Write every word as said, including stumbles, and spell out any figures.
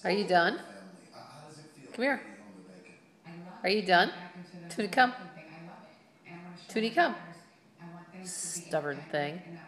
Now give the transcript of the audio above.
Are you done? Come here. Are you done? Tuna, come. Tootie, come. Stubborn thing.